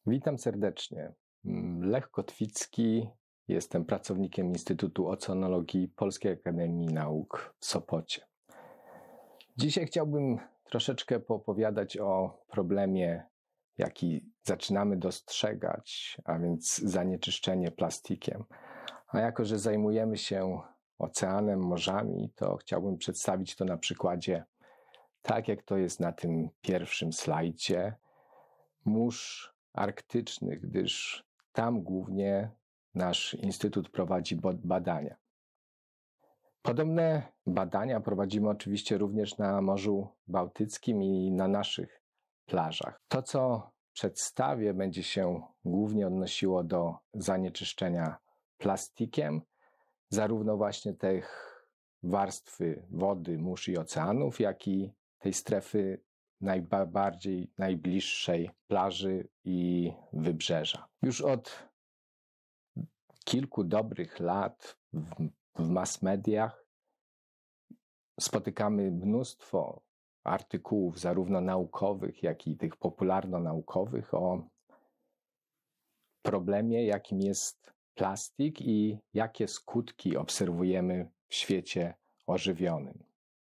Witam serdecznie. Lech Kotwicki, jestem pracownikiem Instytutu Oceanologii Polskiej Akademii Nauk w Sopocie. Dzisiaj chciałbym troszeczkę poopowiadać o problemie, jaki zaczynamy dostrzegać, a więc zanieczyszczenie plastikiem. A jako że zajmujemy się oceanem, morzami, to chciałbym przedstawić to na przykładzie, tak jak to jest na tym pierwszym slajdzie, mórz arktycznych, gdyż tam głównie nasz instytut prowadzi badania. Podobne badania prowadzimy oczywiście również na Morzu Bałtyckim i na naszych plażach. To, co przedstawię, będzie się głównie odnosiło do zanieczyszczenia plastikiem, zarówno właśnie tych warstwy wody, mórz i oceanów, jak i tej strefy najbardziej najbliższej plaży i wybrzeża. Już od kilku dobrych lat w mass mediach spotykamy mnóstwo artykułów, zarówno naukowych, jak i tych popularno-naukowych, o problemie, jakim jest plastik i jakie skutki obserwujemy w świecie ożywionym.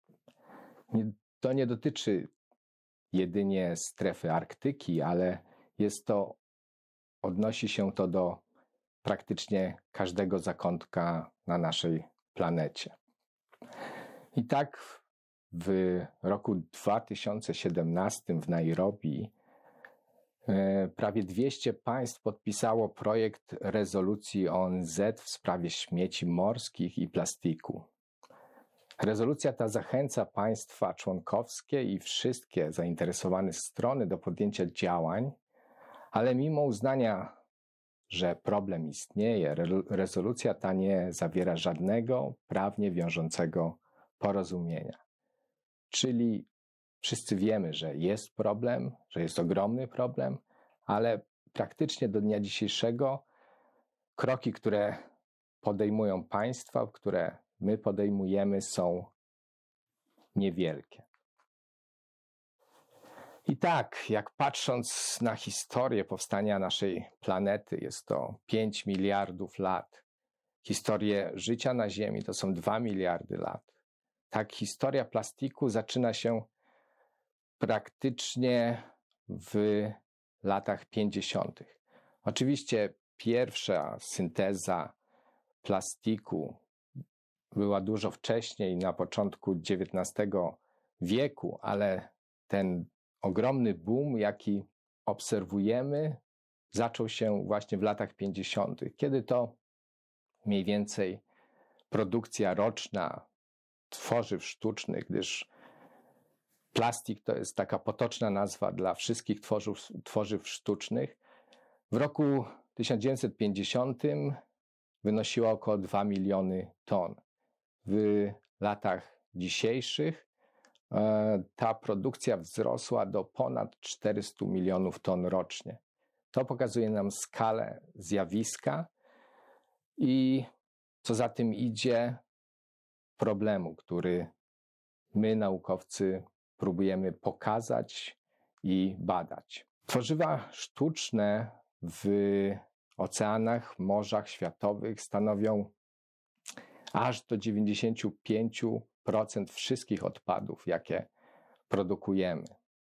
To nie dotyczy jedynie strefy Arktyki, ale odnosi się to do praktycznie każdego zakątka na naszej planecie. I tak w roku 2017 w Nairobi prawie 200 państw podpisało projekt rezolucji ONZ w sprawie śmieci morskich i plastiku. Rezolucja ta zachęca państwa członkowskie i wszystkie zainteresowane strony do podjęcia działań, ale mimo uznania, że problem istnieje, rezolucja ta nie zawiera żadnego prawnie wiążącego porozumienia. Czyli wszyscy wiemy, że jest problem, że jest ogromny problem, ale praktycznie do dnia dzisiejszego kroki, które podejmują państwa, które my podejmujemy, są niewielkie. I tak, jak patrząc na historię powstania naszej planety, jest to 5 miliardów lat. Historię życia na Ziemi to są 2 miliardy lat. Tak, historia plastiku zaczyna się praktycznie w latach 50. Oczywiście pierwsza synteza plastiku była dużo wcześniej, na początku XIX wieku, ale ten ogromny boom, jaki obserwujemy, zaczął się właśnie w latach 50., kiedy to mniej więcej produkcja roczna tworzyw sztucznych, gdyż plastik to jest taka potoczna nazwa dla wszystkich tworzyw sztucznych, w roku 1950 wynosiła około 2 miliony ton. W latach dzisiejszych ta produkcja wzrosła do ponad 400 milionów ton rocznie. To pokazuje nam skalę zjawiska i co za tym idzie problemu, który my, naukowcy, próbujemy pokazać i badać. Tworzywa sztuczne w oceanach, morzach światowych stanowią aż do 95% wszystkich odpadów, jakie produkujemy.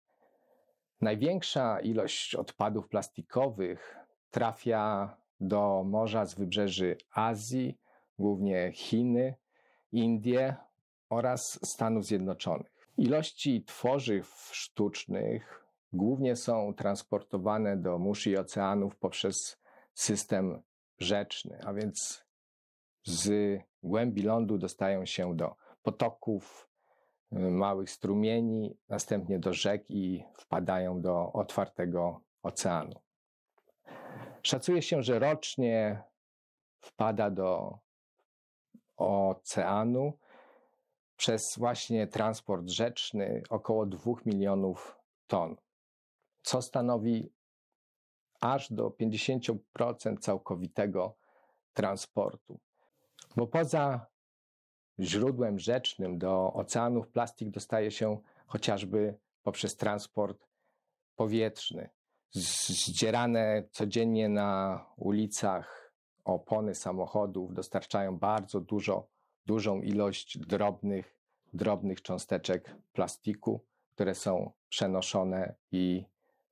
Największa ilość odpadów plastikowych trafia do morza z wybrzeży Azji, głównie Chiny, Indie oraz Stanów Zjednoczonych. Ilości tworzyw sztucznych głównie są transportowane do mórz i oceanów poprzez system rzeczny, a więc z głębi lądu dostają się do potoków, małych strumieni, następnie do rzek i wpadają do otwartego oceanu. Szacuje się, że rocznie wpada do oceanu przez właśnie transport rzeczny około 2 milionów ton, co stanowi aż do 50% całkowitego transportu. Bo poza źródłem rzecznym do oceanów plastik dostaje się chociażby poprzez transport powietrzny. zdzierane codziennie na ulicach opony samochodów dostarczają bardzo dużą ilość drobnych cząsteczek plastiku, które są przenoszone i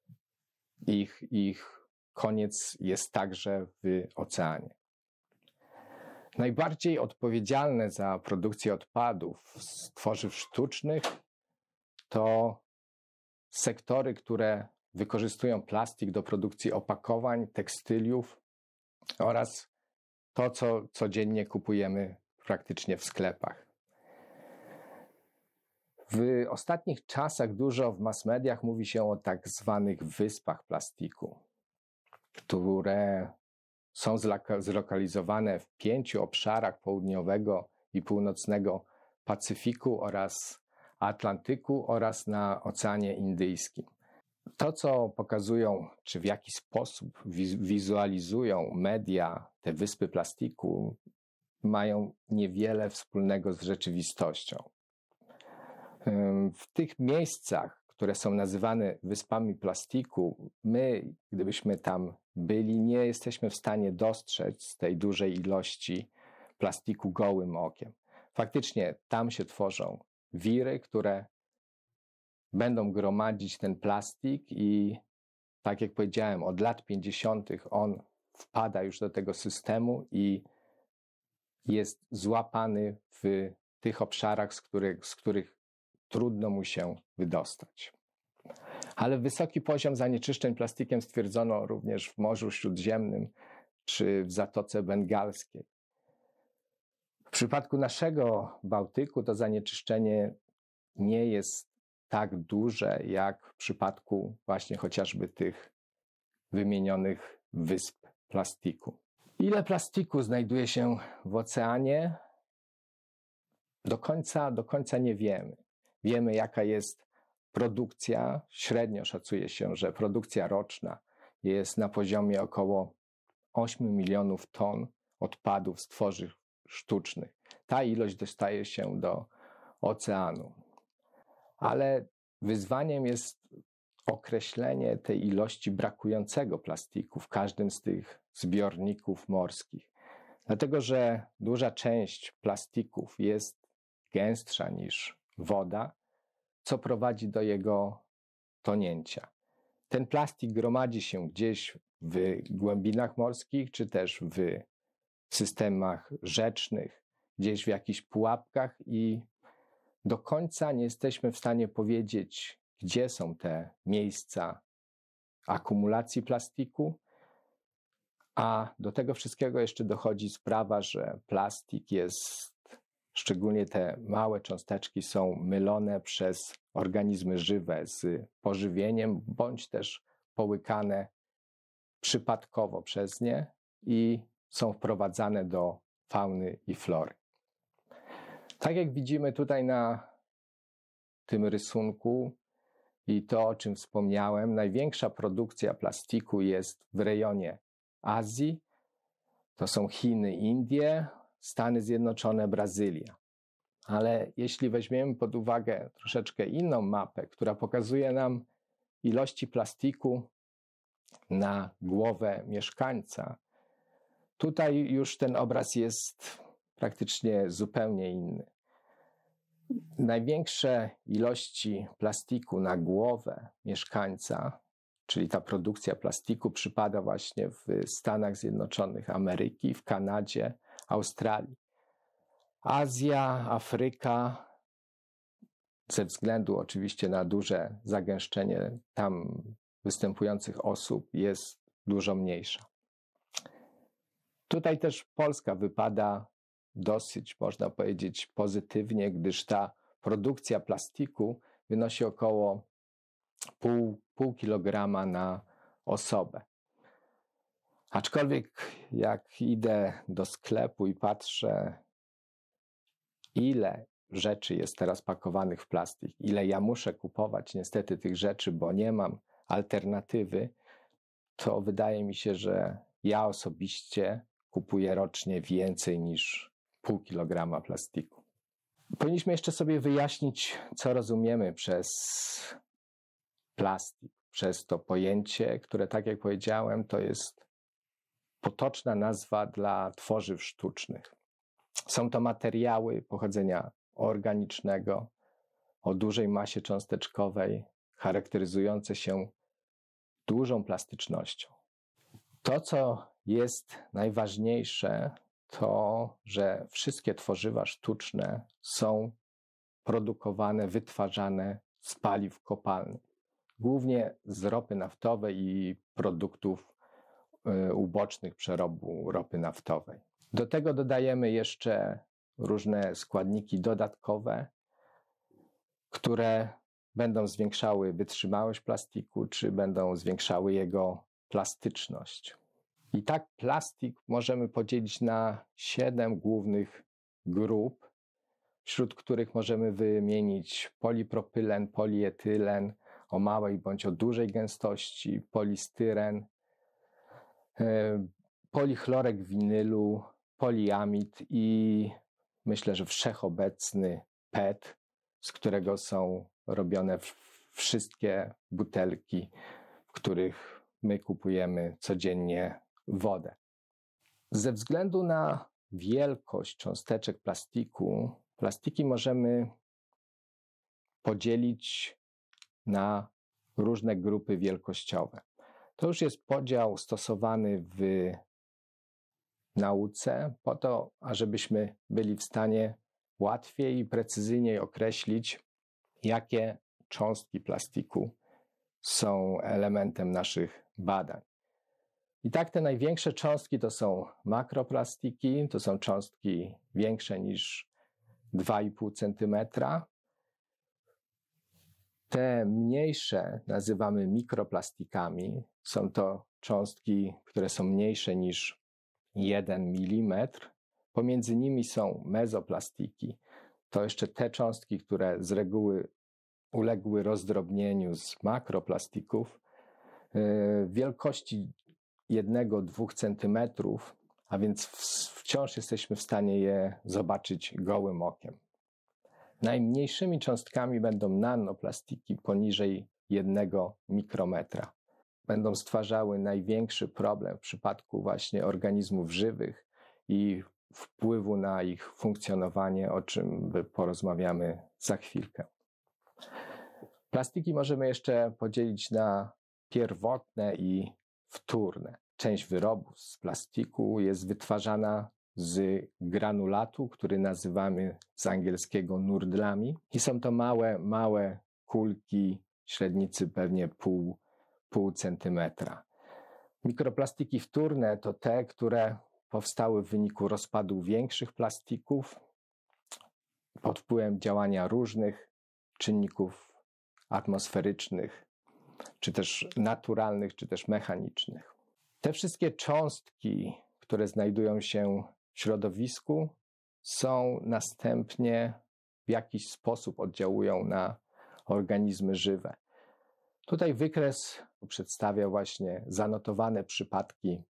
ich koniec jest także w oceanie. Najbardziej odpowiedzialne za produkcję odpadów z tworzyw sztucznych to sektory, które wykorzystują plastik do produkcji opakowań, tekstyliów oraz to, co codziennie kupujemy praktycznie w sklepach. W ostatnich czasach dużo w mass mediach mówi się o tak zwanych wyspach plastiku, które są zlokalizowane w 5 obszarach południowego i północnego Pacyfiku oraz Atlantyku oraz na Oceanie Indyjskim. To, co pokazują, czy w jaki sposób wizualizują media te wyspy plastiku, mają niewiele wspólnego z rzeczywistością. W tych miejscach, które są nazywane wyspami plastiku, my, gdybyśmy tam byli, nie jesteśmy w stanie dostrzec tej dużej ilości plastiku gołym okiem. Faktycznie tam się tworzą wiry, które będą gromadzić ten plastik i tak jak powiedziałem, od lat 50. on wpada już do tego systemu i jest złapany w tych obszarach, z których trudno mu się wydostać. Ale wysoki poziom zanieczyszczeń plastikiem stwierdzono również w Morzu Śródziemnym czy w Zatoce Bengalskiej. W przypadku naszego Bałtyku to zanieczyszczenie nie jest tak duże jak w przypadku właśnie chociażby tych wymienionych wysp plastiku. Ile plastiku znajduje się w oceanie? Do końca nie wiemy. Wiemy, jaka jest produkcja. Średnio szacuje się, że produkcja roczna jest na poziomie około 8 milionów ton odpadów z tworzyw sztucznych. Ta ilość dostaje się do oceanu. Ale wyzwaniem jest określenie tej ilości brakującego plastiku w każdym z tych zbiorników morskich. Dlatego, że duża część plastików jest gęstsza niż woda, co prowadzi do jego tonięcia. Ten plastik gromadzi się gdzieś w głębinach morskich, czy też w systemach rzecznych, gdzieś w jakichś pułapkach i do końca nie jesteśmy w stanie powiedzieć, gdzie są te miejsca akumulacji plastiku, a do tego wszystkiego jeszcze dochodzi sprawa, że plastik jest, szczególnie te małe cząsteczki są mylone przez organizmy żywe z pożywieniem, bądź też połykane przypadkowo przez nie i są wprowadzane do fauny i flory. Tak jak widzimy tutaj na tym rysunku i to, o czym wspomniałem, największa produkcja plastiku jest w rejonie Azji. To są Chiny, Indie, Stany Zjednoczone, Brazylia. Ale jeśli weźmiemy pod uwagę troszeczkę inną mapę, która pokazuje nam ilości plastiku na głowę mieszkańca, tutaj już ten obraz jest praktycznie zupełnie inny. Największe ilości plastiku na głowę mieszkańca, czyli ta produkcja plastiku, przypada właśnie w Stanach Zjednoczonych Ameryki, w Kanadzie, Australii. Azja, Afryka, ze względu oczywiście na duże zagęszczenie tam występujących osób, jest dużo mniejsza. Tutaj też Polska wypada dosyć, można powiedzieć, pozytywnie, gdyż ta produkcja plastiku wynosi około pół kilograma na osobę. Aczkolwiek jak idę do sklepu i patrzę, ile rzeczy jest teraz pakowanych w plastik, ile ja muszę kupować niestety tych rzeczy, bo nie mam alternatywy, to wydaje mi się, że ja osobiście kupuję rocznie więcej niż pół kilograma plastiku. Powinniśmy jeszcze sobie wyjaśnić, co rozumiemy przez plastik. przez to pojęcie, które, tak jak powiedziałem, to jest potoczna nazwa dla tworzyw sztucznych. Są to materiały pochodzenia organicznego, o dużej masie cząsteczkowej, charakteryzujące się dużą plastycznością. To, co jest najważniejsze, to, że wszystkie tworzywa sztuczne są produkowane, wytwarzane z paliw kopalnych, głównie z ropy naftowej i produktów ubocznych przerobu ropy naftowej. Do tego dodajemy jeszcze różne składniki dodatkowe, które będą zwiększały wytrzymałość plastiku, czy będą zwiększały jego plastyczność. I tak plastik możemy podzielić na 7 głównych grup, wśród których możemy wymienić polipropylen, polietylen o małej bądź o dużej gęstości, polistyren, polichlorek winylu, poliamid i myślę, że wszechobecny PET, z którego są robione wszystkie butelki, w których my kupujemy codziennie wodę. Ze względu na wielkość cząsteczek plastiku, plastiki możemy podzielić na różne grupy wielkościowe. To już jest podział stosowany w nauce po to, ażebyśmy byli w stanie łatwiej i precyzyjniej określić, jakie cząstki plastiku są elementem naszych badań. I tak te największe cząstki to są makroplastiki, to są cząstki większe niż 2,5 cm. Te mniejsze nazywamy mikroplastikami. Są to cząstki, które są mniejsze niż 1 mm. Pomiędzy nimi są mezoplastiki. To jeszcze te cząstki, które z reguły uległy rozdrobnieniu z makroplastików wielkości 1-2 cm, a więc wciąż jesteśmy w stanie je zobaczyć gołym okiem. Najmniejszymi cząstkami będą nanoplastiki poniżej 1 mikrometra. Będą stwarzały największy problem w przypadku właśnie organizmów żywych i wpływu na ich funkcjonowanie, o czym porozmawiamy za chwilkę. Plastiki możemy jeszcze podzielić na pierwotne i wtórne. Część wyrobów z plastiku jest wytwarzana z granulatu, który nazywamy z angielskiego nurdlami. I są to małe kulki, średnicy pewnie pół centymetra. Mikroplastiki wtórne to te, które powstały w wyniku rozpadu większych plastików pod wpływem działania różnych czynników atmosferycznych, czy też naturalnych, czy też mechanicznych. Te wszystkie cząstki, które znajdują się w środowisku, są następnie w jakiś sposób oddziałują na organizmy żywe. Tutaj wykres przedstawia właśnie zanotowane przypadki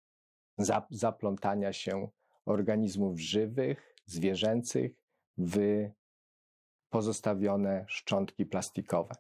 zaplątania się organizmów żywych, zwierzęcych w pozostawione szczątki plastikowe.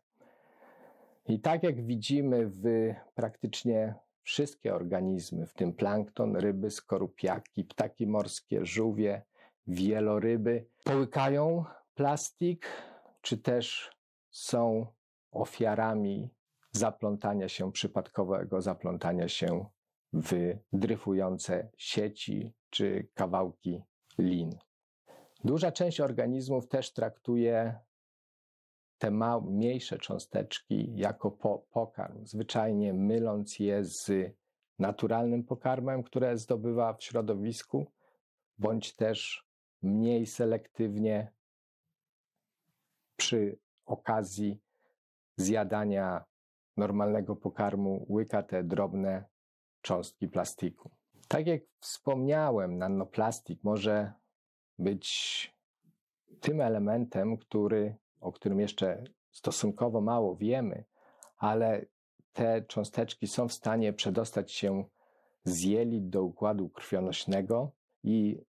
I tak jak widzimy, praktycznie wszystkie organizmy, w tym plankton, ryby, skorupiaki, ptaki morskie, żółwie, wieloryby, połykają plastik, czy też są ofiarami przypadkowego zaplątania się w dryfujące sieci czy kawałki lin. Duża część organizmów też traktuje te mniejsze cząsteczki jako pokarm, zwyczajnie myląc je z naturalnym pokarmem, które zdobywa w środowisku, bądź też mniej selektywnie przy okazji zjadania normalnego pokarmu łyka te drobne cząstki plastiku. Tak jak wspomniałem, nanoplastik może być tym elementem, o którym jeszcze stosunkowo mało wiemy, ale te cząsteczki są w stanie przedostać się z jelit do układu krwionośnego i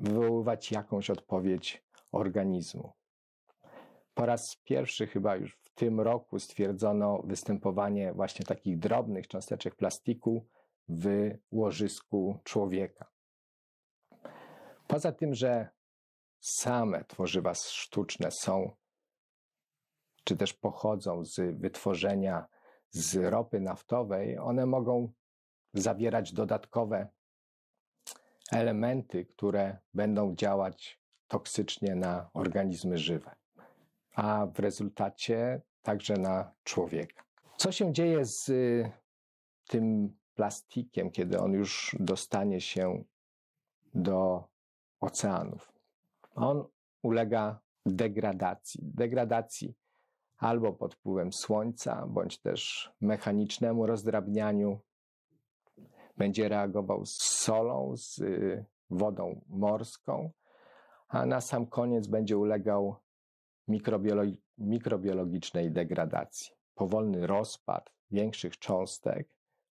wywoływać jakąś odpowiedź organizmu. Po raz pierwszy chyba już w tym roku stwierdzono występowanie właśnie takich drobnych cząsteczek plastiku w łożysku człowieka. Poza tym, że same tworzywa sztuczne są, czy też pochodzą z wytworzenia z ropy naftowej, one mogą zawierać dodatkowe elementy, które będą działać toksycznie na organizmy żywe, a w rezultacie także na człowieka. Co się dzieje z tym plastikiem, kiedy on już dostanie się do oceanów? On ulega degradacji albo pod wpływem słońca, bądź też mechanicznemu rozdrabnianiu. Będzie reagował z solą, z wodą morską, a na sam koniec będzie ulegał mikrobiologicznej degradacji. Powolny rozpad większych cząstek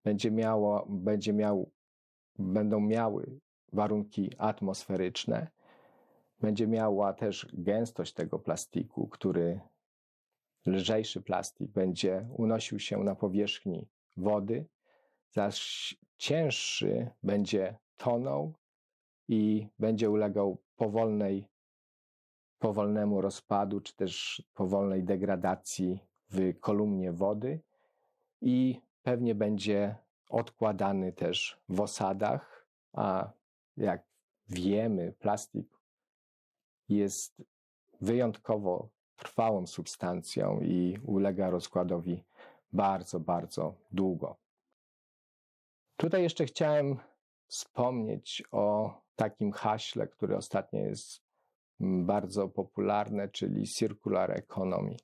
będą miały warunki atmosferyczne, będzie miała też gęstość tego plastiku, który lżejszy plastik będzie unosił się na powierzchni wody, zaś cięższy będzie tonął i będzie ulegał powolnemu rozpadu, czy też powolnej degradacji w kolumnie wody i pewnie będzie odkładany też w osadach, a jak wiemy, plastik jest wyjątkowo trwałą substancją i ulega rozkładowi bardzo, bardzo długo. Tutaj jeszcze chciałem wspomnieć o takim haśle, które ostatnio jest bardzo popularne, czyli circular economy,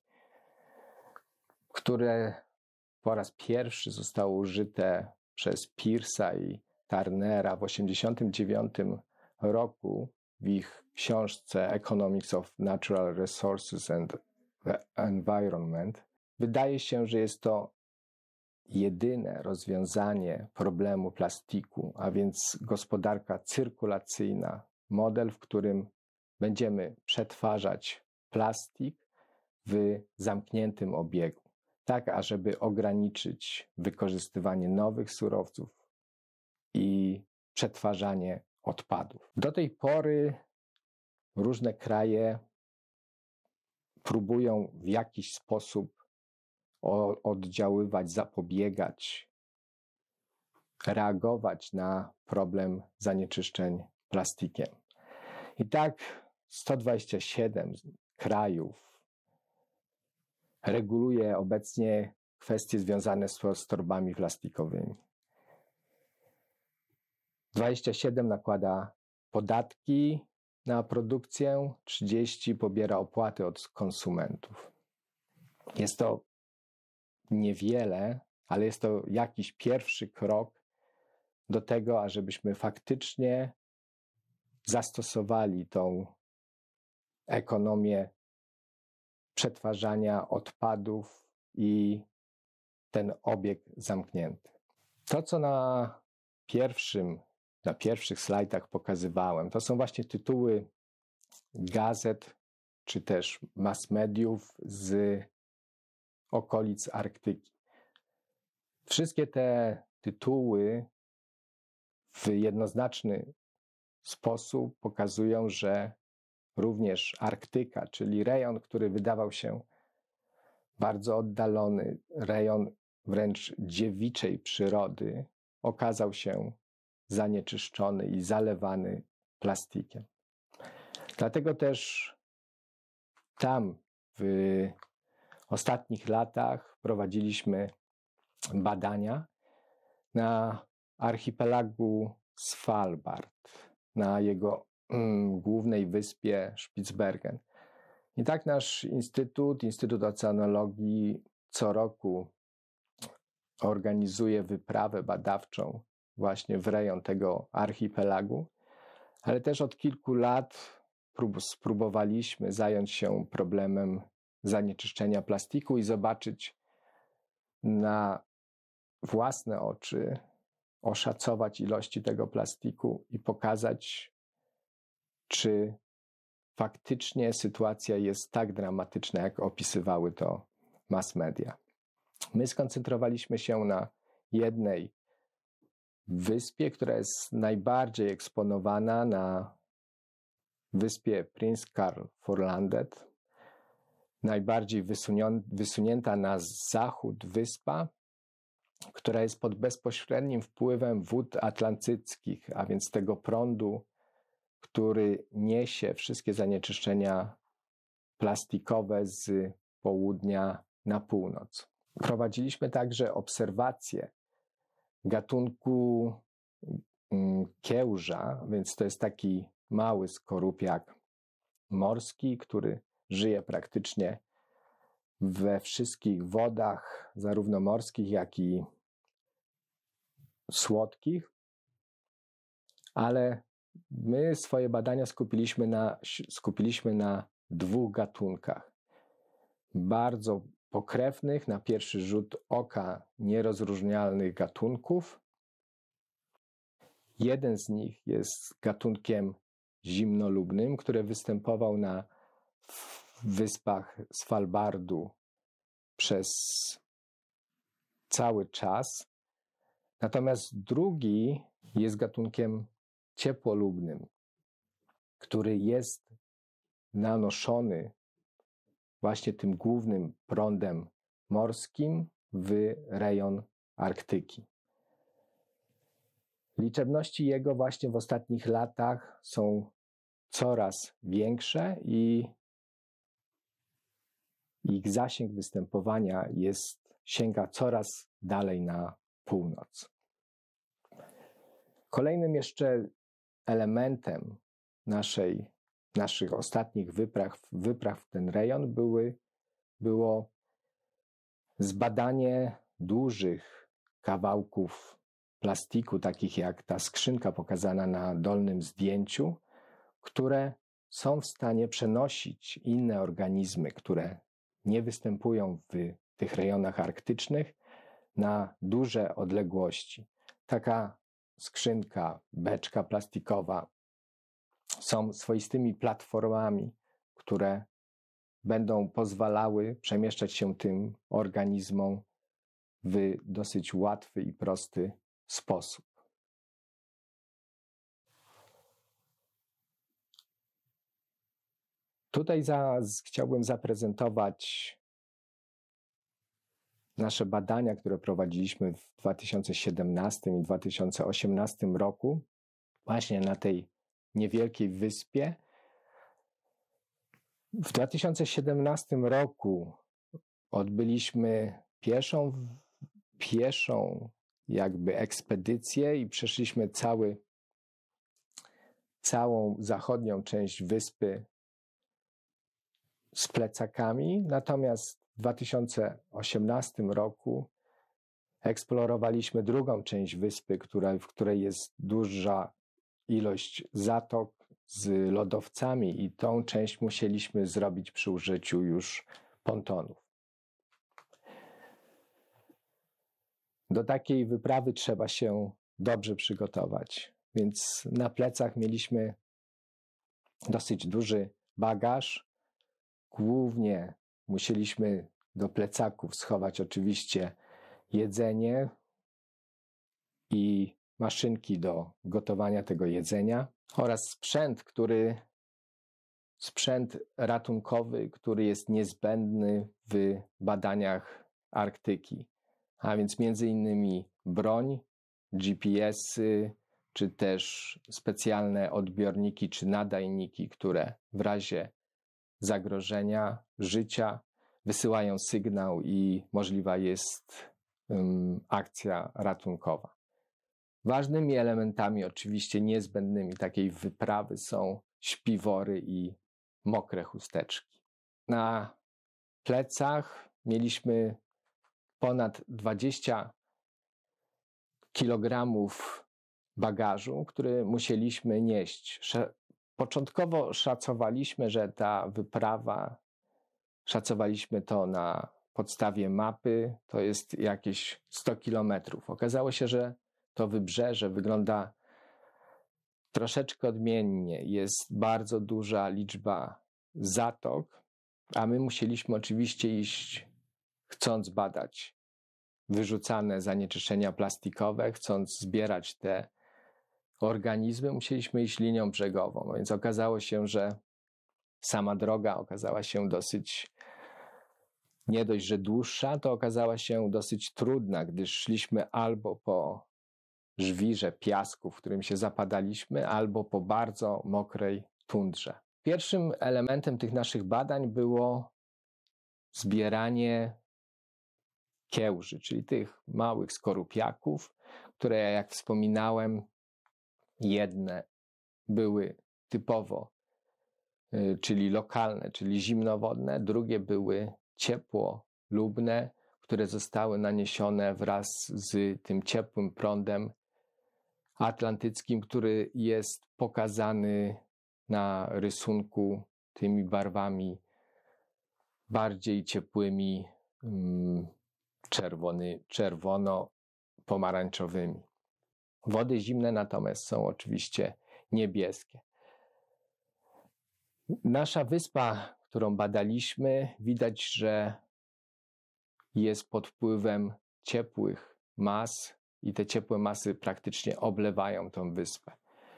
które po raz pierwszy zostało użyte przez Peirsa i Turnera w 1989 roku w ich książce Economics of Natural Resources and the Environment. Wydaje się, że jest to jedyne rozwiązanie problemu plastiku, a więc gospodarka cyrkulacyjna, model, w którym będziemy przetwarzać plastik w zamkniętym obiegu, tak ażeby ograniczyć wykorzystywanie nowych surowców i przetwarzanie odpadów. Do tej pory różne kraje próbują w jakiś sposób oddziaływać, zapobiegać, reagować na problem zanieczyszczeń plastikiem. I tak 127 krajów reguluje obecnie kwestie związane z torbami plastikowymi. 27 nakłada podatki na produkcję, 30 pobiera opłaty od konsumentów. Jest to niewiele, ale jest to jakiś pierwszy krok do tego, ażebyśmy faktycznie zastosowali tą ekonomię przetwarzania odpadów i ten obieg zamknięty. To, co na pierwszych slajdach pokazywałem, to są właśnie tytuły gazet czy też mass mediów z okolic Arktyki. Wszystkie te tytuły w jednoznaczny sposób pokazują, że również Arktyka, czyli rejon, który wydawał się bardzo oddalony, rejon wręcz dziewiczej przyrody, okazał się zanieczyszczony i zalewany plastikiem. Dlatego też tam w ostatnich latach prowadziliśmy badania na archipelagu Svalbard, na jego głównej wyspie Spitsbergen. I tak nasz Instytut Oceanologii co roku organizuje wyprawę badawczą właśnie w rejon tego archipelagu, ale też od kilku lat spróbowaliśmy zająć się problemem zanieczyszczenia plastiku i zobaczyć na własne oczy, oszacować ilości tego plastiku i pokazać, czy faktycznie sytuacja jest tak dramatyczna, jak opisywały to mass media. My skoncentrowaliśmy się na jednej wyspie, która jest najbardziej eksponowana, na wyspie Prince Karl Forlandet, najbardziej wysunięta na zachód wyspa, która jest pod bezpośrednim wpływem wód atlantyckich, a więc tego prądu, który niesie wszystkie zanieczyszczenia plastikowe z południa na północ. Prowadziliśmy także obserwacje gatunku kiełża, więc to jest taki mały skorupiak morski, który żyje praktycznie we wszystkich wodach, zarówno morskich, jak i słodkich, ale my swoje badania skupiliśmy na dwóch gatunkach, bardzo pokrewnych, na pierwszy rzut oka nierozróżnialnych gatunków. Jeden z nich jest gatunkiem zimnolubnym, który występował na wyspach Svalbardu przez cały czas. Natomiast drugi jest gatunkiem ciepłolubnym, który jest nanoszony właśnie tym głównym prądem morskim w rejon Arktyki. Liczebności jego właśnie w ostatnich latach są coraz większe i ich zasięg występowania sięga coraz dalej na północ. Kolejnym elementem naszych ostatnich wypraw w ten rejon było zbadanie dużych kawałków plastiku, takich jak ta skrzynka pokazana na dolnym zdjęciu, które są w stanie przenosić inne organizmy, które nie występują w tych rejonach arktycznych, na duże odległości. Taka skrzynka, beczka plastikowa są swoistymi platformami, które będą pozwalały przemieszczać się tym organizmom w dosyć łatwy i prosty sposób. Tutaj chciałbym zaprezentować nasze badania, które prowadziliśmy w 2017 i 2018 roku, właśnie na tej niewielkiej wyspie. W 2017 roku odbyliśmy pieszą jakby ekspedycję i przeszliśmy całą zachodnią część wyspy z plecakami, natomiast w 2018 roku eksplorowaliśmy drugą część wyspy, w której jest duża ilość zatok z lodowcami i tą część musieliśmy zrobić przy użyciu już pontonów. Do takiej wyprawy trzeba się dobrze przygotować, więc na plecach mieliśmy dosyć duży bagaż. Głównie musieliśmy do plecaków schować oczywiście jedzenie i maszynki do gotowania tego jedzenia oraz sprzęt ratunkowy, który jest niezbędny w badaniach Arktyki, a więc między innymi broń, GPS-y, czy też specjalne odbiorniki czy nadajniki, które w razie zagrożenia życia wysyłają sygnał i możliwa jest akcja ratunkowa. Ważnymi elementami, oczywiście niezbędnymi takiej wyprawy, są śpiwory i mokre chusteczki. Na plecach mieliśmy ponad 20 kg bagażu, który musieliśmy nieść. Początkowo szacowaliśmy, że ta wyprawa, szacowaliśmy to na podstawie mapy, to jest jakieś 100 kilometrów. Okazało się, że to wybrzeże wygląda troszeczkę odmiennie. Jest bardzo duża liczba zatok, a my musieliśmy oczywiście iść chcąc badać wyrzucane zanieczyszczenia plastikowe, chcąc zbierać te organizmy, musieliśmy iść linią brzegową. Więc okazało się, że sama droga okazała się dosyć, nie dość, że dłuższa, to okazała się dosyć trudna, gdyż szliśmy albo po żwirze piasku, w którym się zapadaliśmy, albo po bardzo mokrej tundrze. Pierwszym elementem tych naszych badań było zbieranie kiełży, czyli tych małych skorupiaków, które, jak wspominałem, jedne były typowo, czyli lokalne, czyli zimnowodne, drugie były ciepłolubne, które zostały naniesione wraz z tym ciepłym prądem atlantyckim, który jest pokazany na rysunku tymi barwami bardziej ciepłymi, czerwono-pomarańczowymi. Wody zimne natomiast są oczywiście niebieskie. Nasza wyspa, którą badaliśmy, widać, że jest pod wpływem ciepłych mas i te ciepłe masy praktycznie oblewają tą wyspę.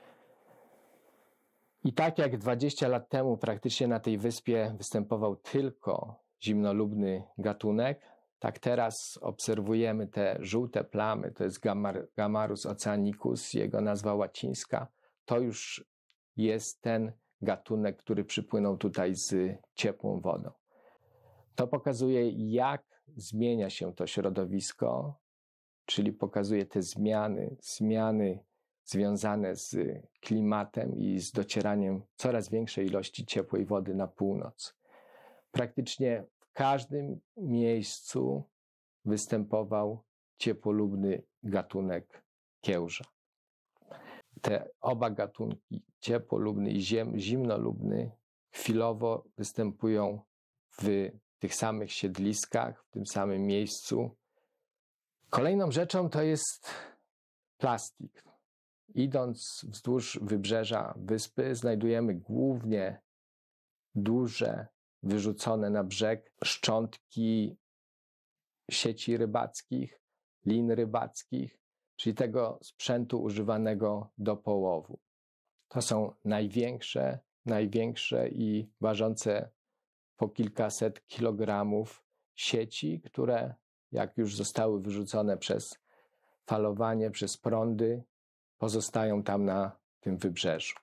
I tak jak 20 lat temu praktycznie na tej wyspie występował tylko zimnolubny gatunek, tak teraz obserwujemy te żółte plamy, to jest Gamarus oceanicus, jego nazwa łacińska. To już jest ten gatunek, który przypłynął tutaj z ciepłą wodą. To pokazuje, jak zmienia się to środowisko, czyli pokazuje te zmiany związane z klimatem i z docieraniem coraz większej ilości ciepłej wody na północ. Praktycznie w każdym miejscu występował ciepłolubny gatunek kiełża. Te oba gatunki, ciepłolubny i zimnolubny, chwilowo występują w tych samych siedliskach, w tym samym miejscu. Kolejną rzeczą to jest plastik. Idąc wzdłuż wybrzeża wyspy, znajdujemy głównie duże, wyrzucone na brzeg szczątki sieci rybackich, lin rybackich, czyli tego sprzętu używanego do połowu. To są największe i ważące po kilkaset kilogramów sieci, które, jak już zostały wyrzucone przez falowanie, przez prądy, pozostają tam na tym wybrzeżu.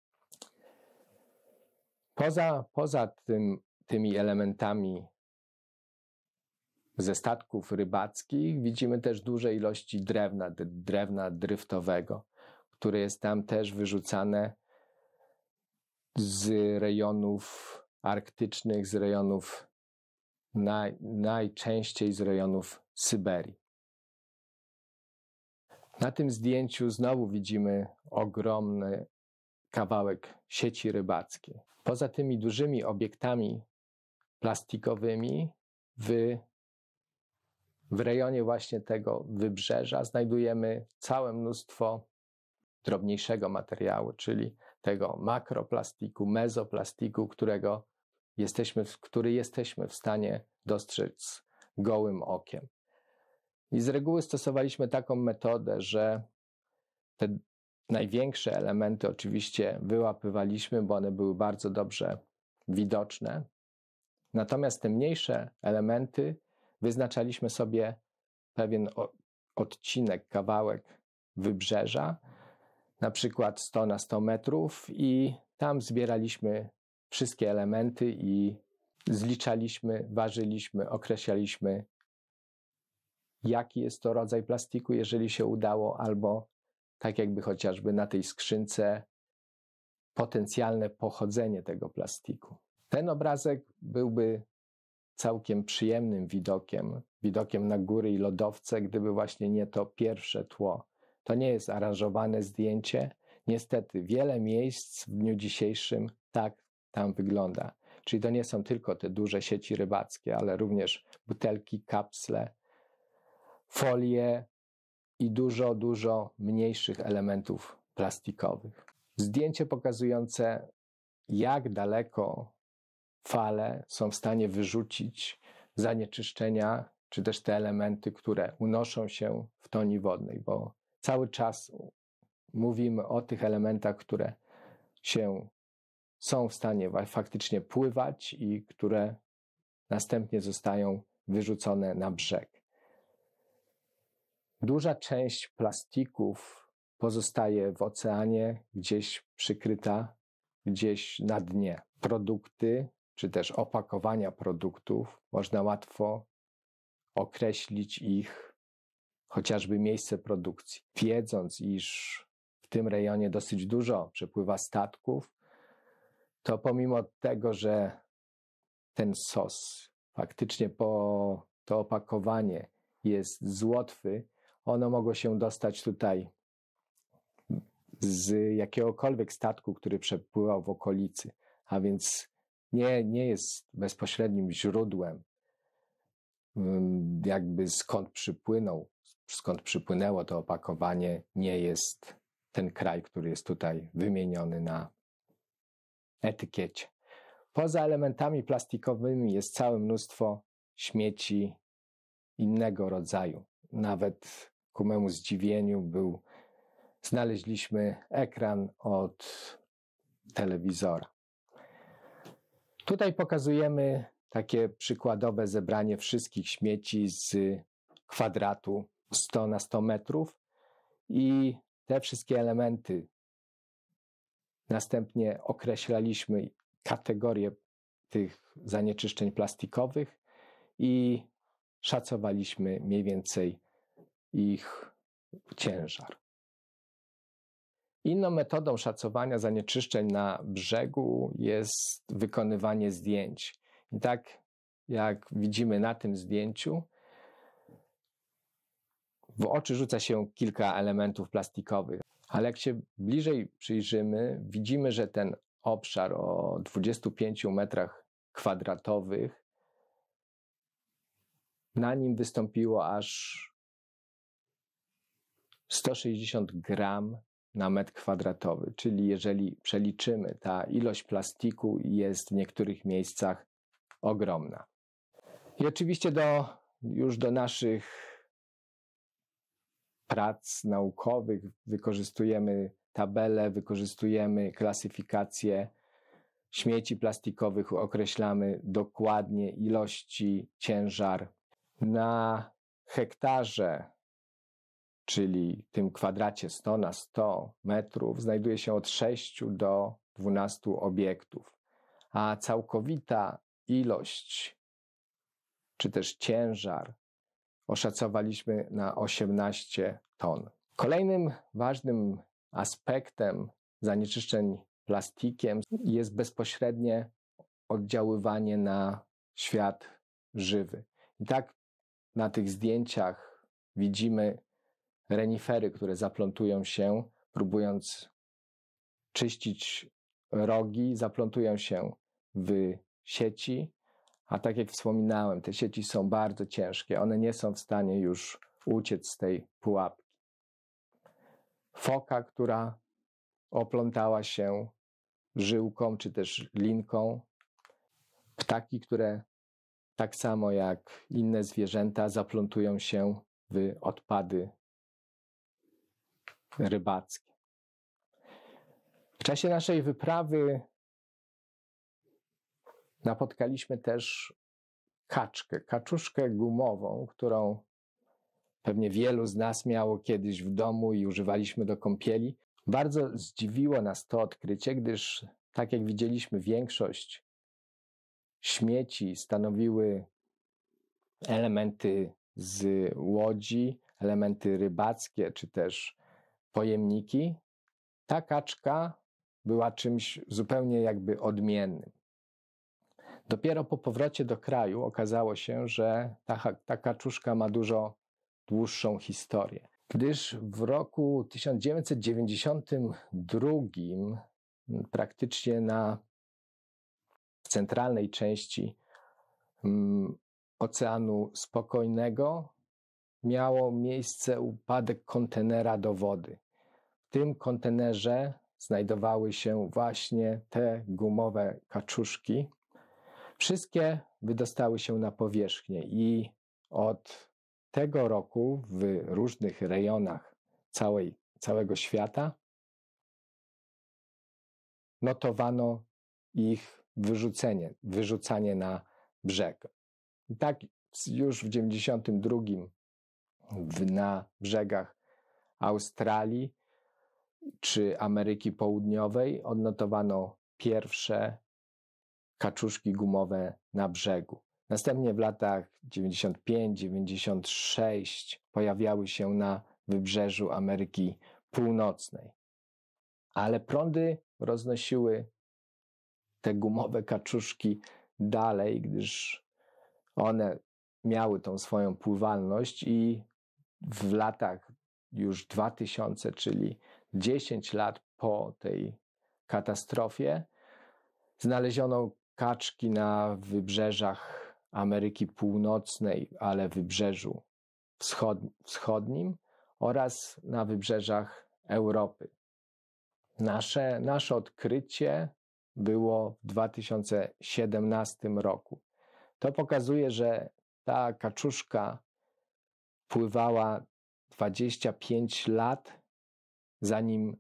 Poza tymi elementami ze statków rybackich widzimy też duże ilości drewna dryftowego, które jest tam też wyrzucane z rejonów arktycznych, z rejonów najczęściej z rejonów Syberii. Na tym zdjęciu znowu widzimy ogromny kawałek sieci rybackiej. Poza tymi dużymi obiektami plastikowymi w rejonie właśnie tego wybrzeża znajdujemy całe mnóstwo drobniejszego materiału, czyli tego makroplastiku, mezoplastiku, który jesteśmy w stanie dostrzec gołym okiem. I z reguły stosowaliśmy taką metodę, że te największe elementy oczywiście wyłapywaliśmy, bo one były bardzo dobrze widoczne. Natomiast te mniejsze elementy wyznaczaliśmy sobie pewien odcinek, kawałek wybrzeża, na przykład 100 na 100 metrów, i tam zbieraliśmy wszystkie elementy i zliczaliśmy, ważyliśmy, określaliśmy, jaki jest to rodzaj plastiku, jeżeli się udało, albo tak jakby chociażby na tej skrzynce potencjalne pochodzenie tego plastiku. Ten obrazek byłby całkiem przyjemnym widokiem na góry i lodowce, gdyby właśnie nie to pierwsze tło. To nie jest aranżowane zdjęcie. Niestety wiele miejsc w dniu dzisiejszym tak tam wygląda. Czyli to nie są tylko te duże sieci rybackie, ale również butelki, kapsle, folie i dużo mniejszych elementów plastikowych. Zdjęcie pokazujące, jak daleko fale są w stanie wyrzucić zanieczyszczenia, czy też te elementy, które unoszą się w toni wodnej, bo cały czas mówimy o tych elementach, które są w stanie faktycznie pływać i które następnie zostają wyrzucone na brzeg. Duża część plastików pozostaje w oceanie, gdzieś przykryta, gdzieś na dnie. Produkty, czy też opakowania produktów, można łatwo określić ich chociażby miejsce produkcji. Wiedząc, iż w tym rejonie dosyć dużo przepływa statków, to pomimo tego, że ten sos, faktycznie to opakowanie jest z Łotwy, ono mogło się dostać tutaj z jakiegokolwiek statku, który przepływał w okolicy, a więc nie jest bezpośrednim źródłem, jakby skąd przypłynęło to opakowanie, nie jest ten kraj, który jest tutaj wymieniony na etykiecie. Poza elementami plastikowymi jest całe mnóstwo śmieci innego rodzaju. Nawet ku memu zdziwieniu znaleźliśmy ekran od telewizora. Tutaj pokazujemy takie przykładowe zebranie wszystkich śmieci z kwadratu 100 na 100 metrów i te wszystkie elementy następnie określaliśmy kategorie tych zanieczyszczeń plastikowych i szacowaliśmy mniej więcej ich ciężar. Inną metodą szacowania zanieczyszczeń na brzegu jest wykonywanie zdjęć. I tak jak widzimy na tym zdjęciu, w oczy rzuca się kilka elementów plastikowych, ale jak się bliżej przyjrzymy, widzimy, że ten obszar o 25 metrach kwadratowych, na nim wystąpiło aż 160 gram na metr kwadratowy, czyli jeżeli przeliczymy, ta ilość plastiku jest w niektórych miejscach ogromna. I oczywiście już do naszych prac naukowych wykorzystujemy tabele, wykorzystujemy klasyfikację śmieci plastikowych, określamy dokładnie ilości, ciężar. Na hektarze, czyli tym kwadracie 100 na 100 metrów, znajduje się od 6 do 12 obiektów, a całkowita ilość, czy też ciężar oszacowaliśmy na 18 ton. Kolejnym ważnym aspektem zanieczyszczeń plastikiem jest bezpośrednie oddziaływanie na świat żywy. I tak na tych zdjęciach widzimy renifery, które zaplątują się, próbując czyścić rogi, zaplątują się w sieci, a tak jak wspominałem, te sieci są bardzo ciężkie, one nie są w stanie już uciec z tej pułapki. Foka, która oplątała się żyłką czy też linką, ptaki, które tak samo jak inne zwierzęta zaplątują się w odpady rybackie. W czasie naszej wyprawy napotkaliśmy też kaczuszkę gumową, którą pewnie wielu z nas miało kiedyś w domu i używaliśmy do kąpieli. Bardzo zdziwiło nas to odkrycie, gdyż tak jak widzieliśmy, większość śmieci stanowiły elementy z łodzi, elementy rybackie czy też pojemniki. Ta kaczka była czymś zupełnie jakby odmiennym. Dopiero po powrocie do kraju okazało się, że ta kaczuszka ma dużo dłuższą historię. Gdyż w roku 1992 praktycznie w centralnej części Oceanu Spokojnego miało miejsce upadek kontenera do wody. W tym kontenerze znajdowały się właśnie te gumowe kaczuszki. Wszystkie wydostały się na powierzchnię i od tego roku w różnych rejonach całego świata notowano ich wyrzucanie na brzeg. I tak już w 1992 na brzegach Australii czy Ameryki Południowej odnotowano pierwsze kaczuszki gumowe na brzegu. Następnie w latach 95-96 pojawiały się na wybrzeżu Ameryki Północnej. Ale prądy roznosiły te gumowe kaczuszki dalej, gdyż one miały tą swoją pływalność i w latach już 2000, czyli 10 lat po tej katastrofie, znaleziono kaczki na wybrzeżach Ameryki Północnej, ale wybrzeżu wschodnim oraz na wybrzeżach Europy. Nasze odkrycie było w 2017 roku. To pokazuje, że ta kaczuszka pływała 25 lat, zanim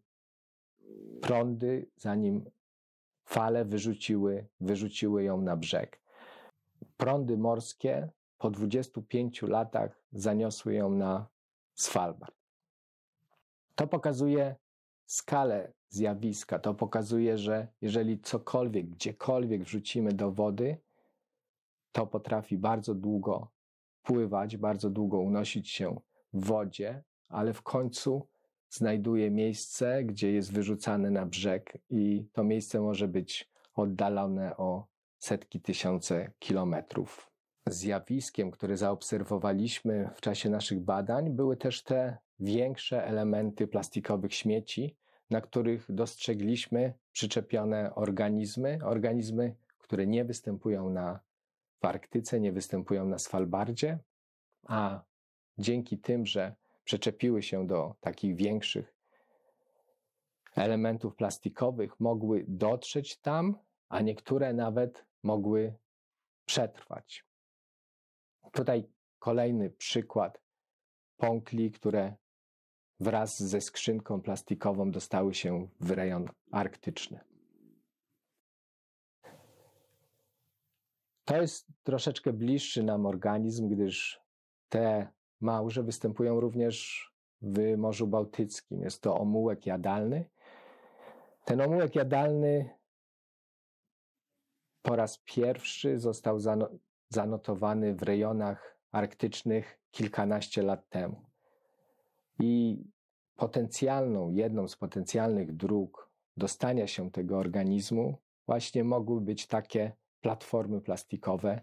fale wyrzuciły ją na brzeg. Prądy morskie po 25 latach zaniosły ją na Svalbard. To pokazuje skalę zjawiska. To pokazuje, że jeżeli cokolwiek, gdziekolwiek wrzucimy do wody, to potrafi bardzo długo pływać, bardzo długo unosić się w wodzie, ale w końcu znajduje miejsce, gdzie jest wyrzucane na brzeg i to miejsce może być oddalone o setki, tysiące kilometrów. Zjawiskiem, które zaobserwowaliśmy w czasie naszych badań, były też te większe elementy plastikowych śmieci, na których dostrzegliśmy przyczepione organizmy, które nie występują w Arktyce, nie występują na Svalbardzie, a dzięki tym, że przyczepiły się do takich większych elementów plastikowych, mogły dotrzeć tam, a niektóre nawet mogły przetrwać. Tutaj kolejny przykład pąkli, które wraz ze skrzynką plastikową dostały się w rejon arktyczny. To jest troszeczkę bliższy nam organizm, gdyż te małże występują również w Morzu Bałtyckim. Jest to omułek jadalny. Ten omułek jadalny po raz pierwszy został zanotowany w rejonach arktycznych kilkanaście lat temu. I jedną z potencjalnych dróg dostania się tego organizmu właśnie mogły być takie platformy plastikowe,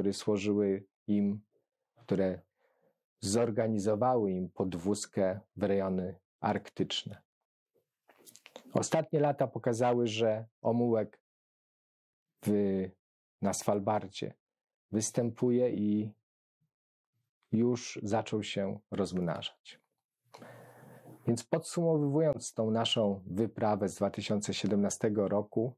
które zorganizowały im podwózkę w rejony arktyczne. Ostatnie lata pokazały, że omułek na Svalbardzie występuje i już zaczął się rozmnażać. Więc podsumowując tą naszą wyprawę z 2017 roku,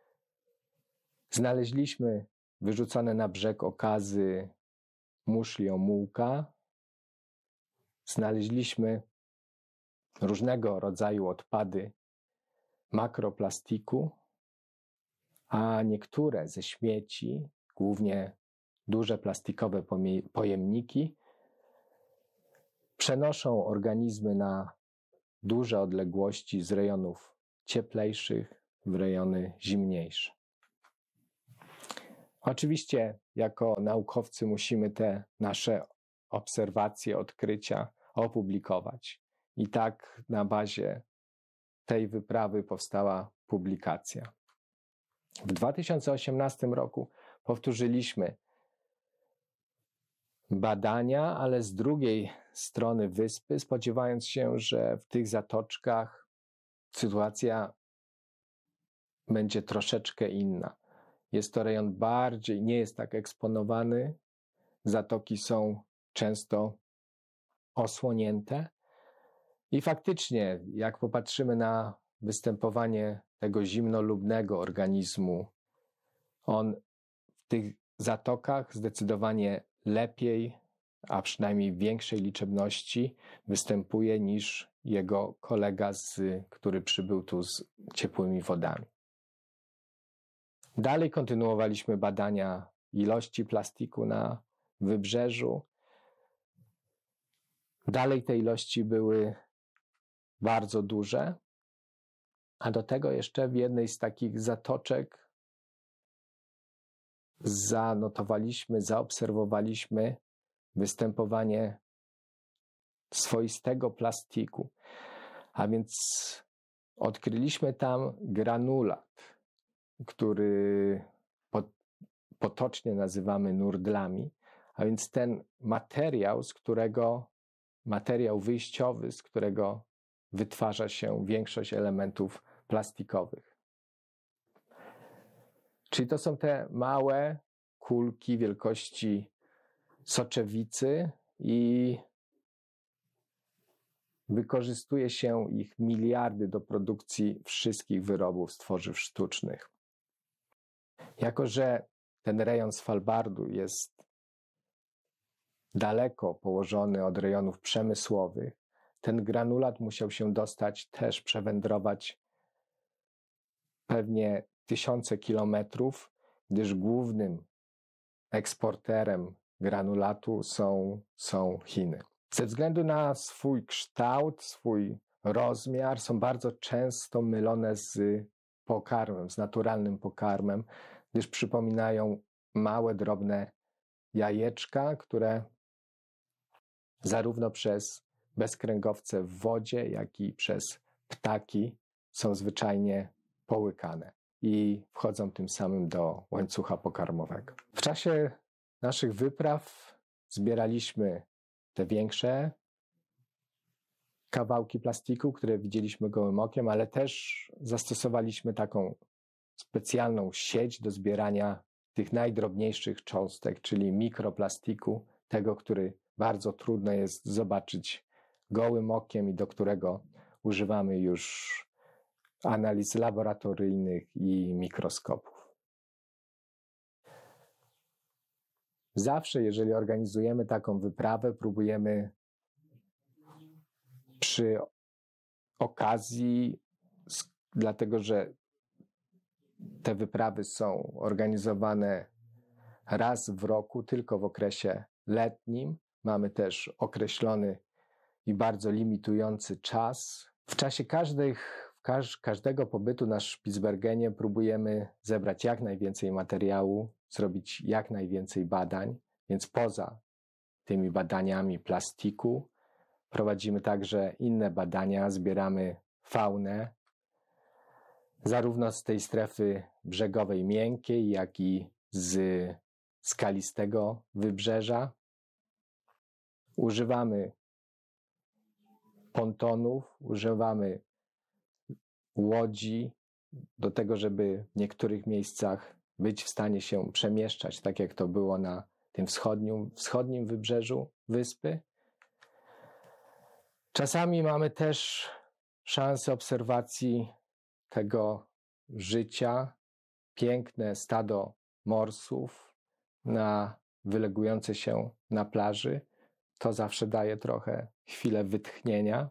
znaleźliśmy wyrzucone na brzeg okazy muszli omułka, znaleźliśmy różnego rodzaju odpady makroplastiku, a niektóre ze śmieci, głównie duże plastikowe pojemniki, przenoszą organizmy na duże odległości z rejonów cieplejszych w rejony zimniejsze. Oczywiście jako naukowcy musimy te nasze obserwacje, odkrycia opublikować. I tak na bazie tej wyprawy powstała publikacja. W 2018 roku powtórzyliśmy badania, ale z drugiej strony wyspy, spodziewając się, że w tych zatoczkach sytuacja będzie troszeczkę inna. Jest to rejon nie jest tak eksponowany, zatoki są często osłonięte i faktycznie, jak popatrzymy na występowanie tego zimnolubnego organizmu, on w tych zatokach zdecydowanie lepiej, a przynajmniej w większej liczebności występuje niż jego kolega, który przybył tu z ciepłymi wodami. Dalej kontynuowaliśmy badania ilości plastiku na wybrzeżu. Dalej te ilości były bardzo duże, a do tego jeszcze w jednej z takich zatoczek zaobserwowaliśmy występowanie swoistego plastiku, a więc odkryliśmy tam granulat, który potocznie nazywamy nurdlami, a więc ten materiał wyjściowy, z którego wytwarza się większość elementów plastikowych. Czyli to są te małe kulki wielkości soczewicy i wykorzystuje się ich miliardy do produkcji wszystkich wyrobów z tworzyw sztucznych. Jako że ten rejon Svalbardu jest daleko położony od rejonów przemysłowych, ten granulat musiał się dostać, też przewędrować pewnie tysiące kilometrów, gdyż głównym eksporterem granulatu są Chiny. Ze względu na swój kształt, swój rozmiar są bardzo często mylone z pokarmem, z naturalnym pokarmem, gdyż przypominają małe, drobne jajeczka, które zarówno przez bezkręgowce w wodzie, jak i przez ptaki są zwyczajnie połykane i wchodzą tym samym do łańcucha pokarmowego. W czasie naszych wypraw zbieraliśmy te większe kawałki plastiku, które widzieliśmy gołym okiem, ale też zastosowaliśmy taką specjalną sieć do zbierania tych najdrobniejszych cząstek, czyli mikroplastiku, tego, który bardzo trudno jest zobaczyć gołym okiem i do którego używamy już analiz laboratoryjnych i mikroskopów. Zawsze, jeżeli organizujemy taką wyprawę, próbujemy przy okazji, dlatego że te wyprawy są organizowane raz w roku, tylko w okresie letnim. Mamy też określony i bardzo limitujący czas. W czasie każdego pobytu na Spitsbergenie próbujemy zebrać jak najwięcej materiału, zrobić jak najwięcej badań, więc poza tymi badaniami plastiku prowadzimy także inne badania, zbieramy faunę, zarówno z tej strefy brzegowej miękkiej, jak i z skalistego wybrzeża. Używamy pontonów, używamy łodzi do tego, żeby w niektórych miejscach być w stanie się przemieszczać, tak jak to było na tym wschodnim wybrzeżu wyspy. Czasami mamy też szansę obserwacji tego życia, piękne stado morsów wylegujące się na plaży. To zawsze daje trochę chwilę wytchnienia.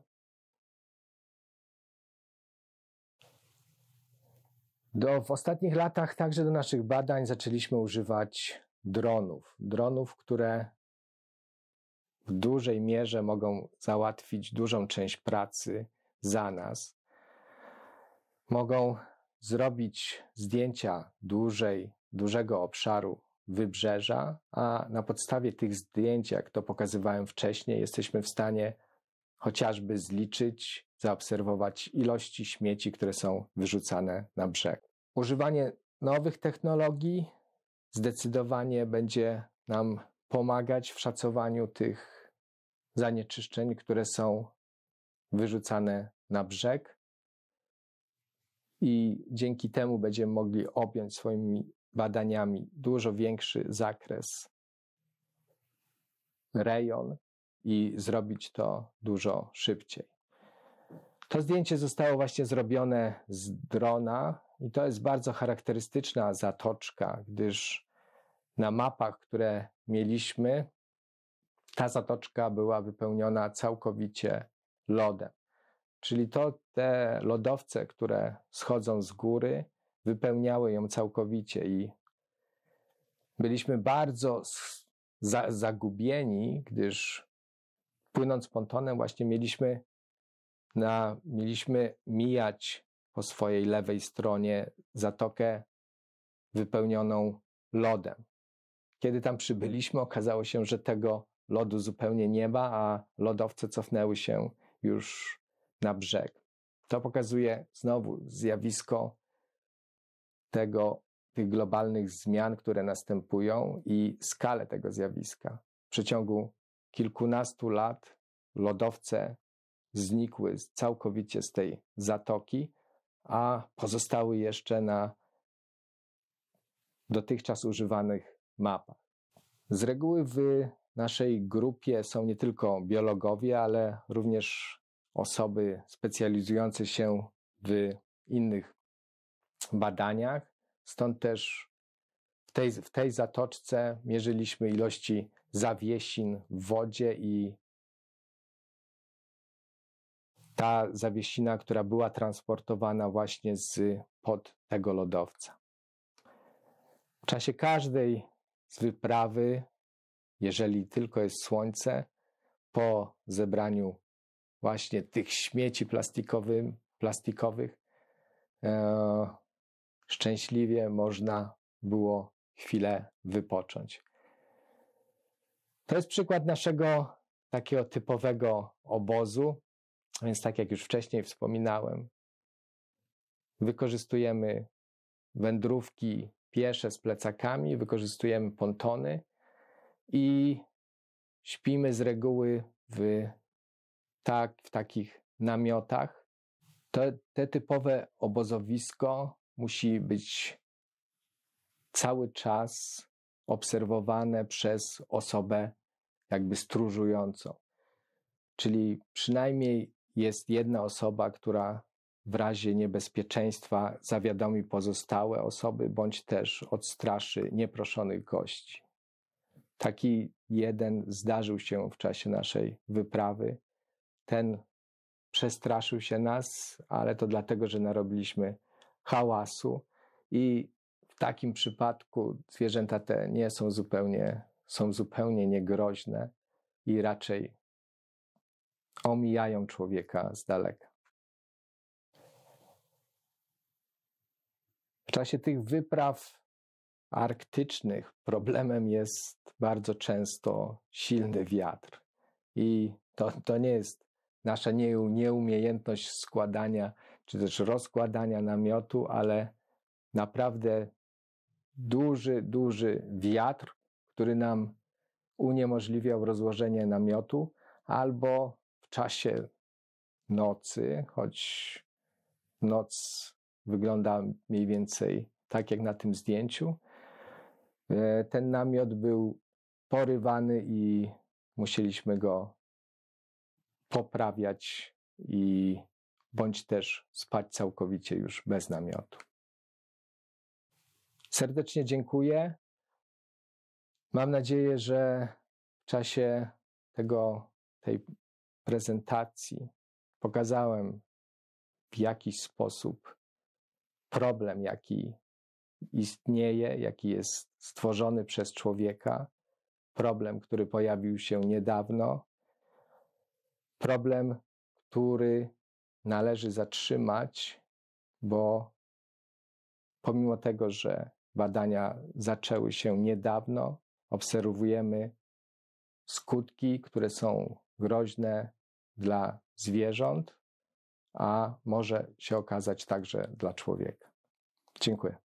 W ostatnich latach także do naszych badań zaczęliśmy używać dronów, które w dużej mierze mogą załatwić dużą część pracy za nas. Mogą zrobić zdjęcia dużego obszaru wybrzeża, a na podstawie tych zdjęć, jak to pokazywałem wcześniej, jesteśmy w stanie chociażby zliczyć, zaobserwować ilości śmieci, które są wyrzucane na brzeg. Używanie nowych technologii zdecydowanie będzie nam pomagać w szacowaniu tych zanieczyszczeń, które są wyrzucane na brzeg, i dzięki temu będziemy mogli objąć swoimi badaniami dużo większy zakres, rejon i zrobić to dużo szybciej. To zdjęcie zostało właśnie zrobione z drona i to jest bardzo charakterystyczna zatoczka, gdyż na mapach, które mieliśmy, ta zatoczka była wypełniona całkowicie lodem. Czyli te lodowce, które schodzą z góry, wypełniały ją całkowicie i byliśmy bardzo zagubieni, gdyż płynąc pontonem właśnie mieliśmy mijać po swojej lewej stronie zatokę wypełnioną lodem. Kiedy tam przybyliśmy, okazało się, że tego lodu zupełnie nie ma, a lodowce cofnęły się już na brzeg. To pokazuje znowu zjawisko tych globalnych zmian, które następują i skalę tego zjawiska. W przeciągu kilkunastu lat lodowce znikły całkowicie z tej zatoki, a pozostały jeszcze na dotychczas używanych mapach. Z reguły w naszej grupie są nie tylko biologowie, ale również osoby specjalizujące się w innych badaniach. Stąd też w tej zatoczce mierzyliśmy ilości zawiesin w wodzie i ta zawiesina, która była transportowana właśnie pod tego lodowca. W czasie każdej z wyprawy, jeżeli tylko jest słońce, po zebraniu właśnie tych śmieci plastikowych, szczęśliwie można było chwilę wypocząć. To jest przykład naszego takiego typowego obozu, więc tak jak już wcześniej wspominałem, wykorzystujemy wędrówki piesze z plecakami, wykorzystujemy pontony i śpimy z reguły w takich namiotach. Te typowe obozowisko musi być cały czas obserwowane przez osobę jakby stróżującą. Czyli przynajmniej jest jedna osoba, która w razie niebezpieczeństwa zawiadomi pozostałe osoby, bądź też odstraszy nieproszonych gości. Taki jeden zdarzył się w czasie naszej wyprawy. Ten przestraszył się nas, ale to dlatego, że narobiliśmy hałasu i w takim przypadku zwierzęta te nie są zupełnie niegroźne i raczej omijają człowieka z daleka. W czasie tych wypraw arktycznych problemem jest bardzo często silny wiatr. I to nie jest nasza nieumiejętność składania czy też rozkładania namiotu, ale naprawdę duży wiatr, który nam uniemożliwiał rozłożenie namiotu, albo w czasie nocy, choć noc wygląda mniej więcej tak jak na tym zdjęciu, ten namiot był porywany i musieliśmy go poprawiać bądź też spać całkowicie już bez namiotu. Serdecznie dziękuję. Mam nadzieję, że w czasie tej prezentacji pokazałem w jakiś sposób problem, jaki istnieje, jaki jest stworzony przez człowieka, problem, który pojawił się niedawno, problem, który należy zatrzymać, bo pomimo tego, że badania zaczęły się niedawno, obserwujemy skutki, które są groźne dla zwierząt, a może się okazać także dla człowieka. Dziękuję.